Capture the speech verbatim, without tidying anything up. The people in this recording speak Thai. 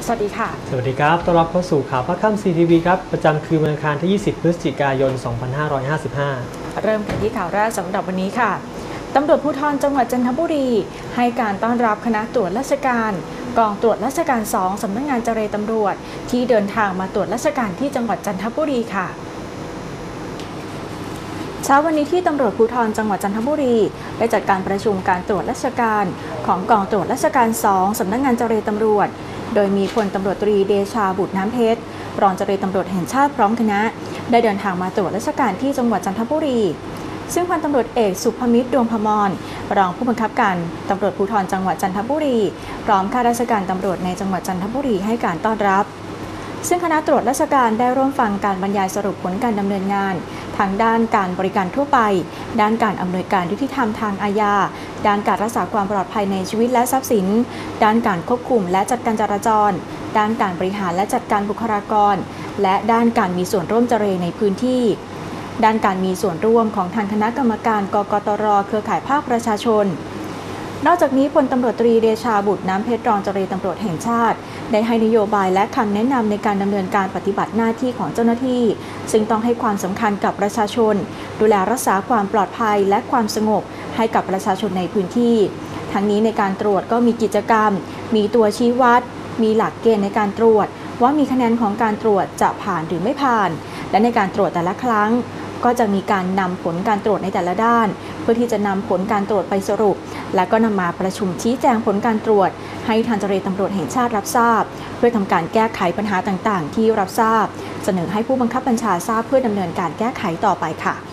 สวัสดีค่ะสวัสดีครับต้อนรับเข้าสู่ข่าวภาคค่ำ ซี ที วี ครับประจำคืนวันอังคารที่ ยี่สิบ พฤศจิกายน สองพันห้าร้อยห้าสิบห้าเริ่มกันที่ข่าวแรกสำหรับวันนี้ค่ะตำรวจภูธรจังหวัดจันทบุรีให้การต้อนรับคณะตรวจราชการกองตรวจราชการ สอง สำนักงานเจรตำรวจที่เดินทางมาตรวจราชการที่จังหวัดจันทบุรีค่ะเช้าวันนี้ที่ตำรวจภูธรจังหวัดจันทบุรีได้จัดการประชุมการตรวจราชการของกองตรวจราชการ สอง สำนักงานเจรตำรวจโดยมีพลตำรวจตรีเดชาบุตรน้ำเพชรรองเจรตำรวจแห่งชาติพร้อมคณะได้เดินทางมาตรวจราชการที่จังหวัดจันทบุรีซึ่งพันตำรวจเอกสุภมิตรดวงพมรรองผู้บังคับการตำรวจภูธรจังหวัดจันทบุรีพร้อมข้าราชการตำรวจในจังหวัดจันทบุรีให้การต้อนรับซึ่งคณะตรวจราชการได้ร่วมฟังการบรรยายสรุปผลการดำเนินงานทางด้านการบริการทั่วไปด้านการอำนวยการยุติธรรมทางอาญาด้านการรักษาความปลอดภัยในชีวิตและทรัพย์สินด้านการควบคุมและจัดการจราจรด้านการบริหารและจัดการบุคลากรและด้านการมีส่วนร่วมเจรในพื้นที่ด้านการมีส่วนร่วมของทางคณะกรรมการกกตรเครือข่ายภาคประชาชนนอกจากนี้พลตำรวจตรีเดชาบุตรน้ำเพชรรองเจรตำรวจแห่งชาติได้ให้นโยบายและคำแนะนำในการดำเนินการปฏิบัติหน้าที่ของเจ้าหน้าที่ซึ่งต้องให้ความสำคัญกับประชาชนดูแลรักษาความปลอดภัยและความสงบให้กับประชาชนในพื้นที่ทั้งนี้ในการตรวจก็มีกิจกรรมมีตัวชี้วัดมีหลักเกณฑ์ในการตรวจว่ามีคะแนนของการตรวจจะผ่านหรือไม่ผ่านและในการตรวจแต่ละครั้งก็จะมีการนำผลการตรวจในแต่ละด้านเพื่อที่จะนำผลการตรวจไปสรุปและก็นำมาประชุมชี้แจงผลการตรวจให้ทางเจรตำรวจแห่งชาติรับทราบเพื่อทำการแก้ไขปัญหาต่างๆที่รับทราบเสนอให้ผู้บังคับบัญชาทราบเพื่อดำเนินการแก้ไขต่อไปค่ะ